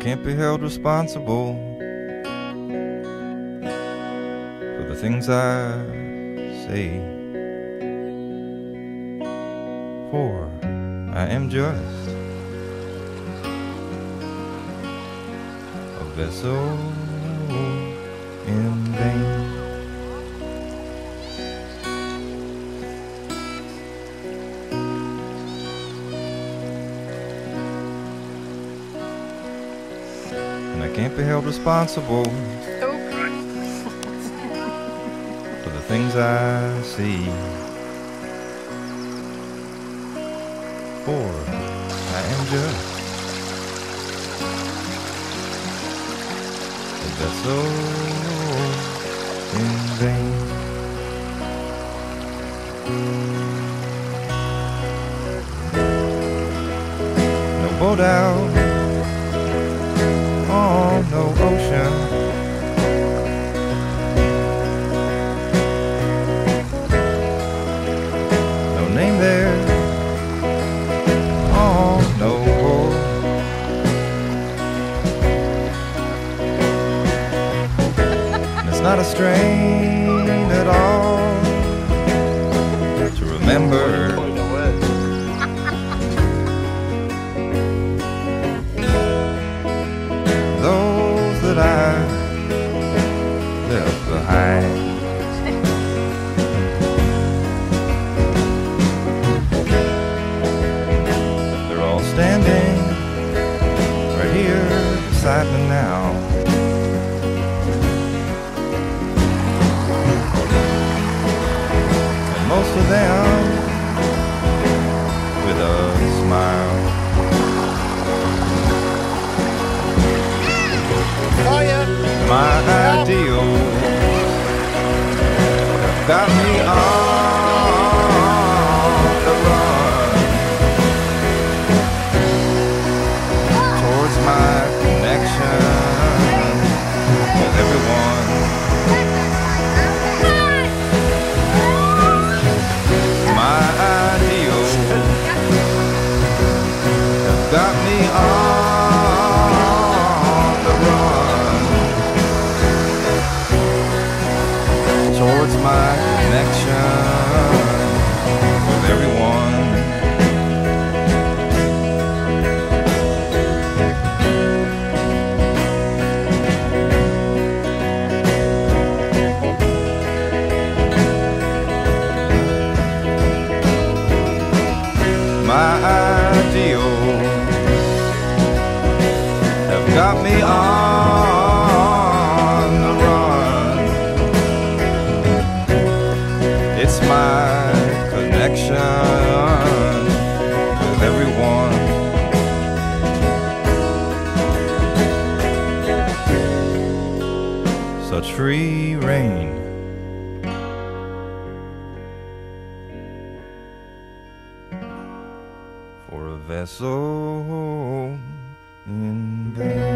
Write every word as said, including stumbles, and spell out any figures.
can't be held responsible for the things I say, for I am just a vessel in vain. And I can't be held responsible for the things I see, for I am just a vessel in vain. No boat out on no ocean, no name there on no board. And it's not a strain at all to remember those that I left behind. They're all standing right here beside me now. And most of them with a smile. My ideal got me on the run towards my connection with everyone. My ideal got me on the run towards my connection with everyone. My ideal have got me on the run. It's my connection with everyone. Such free reign for a vessel in vain.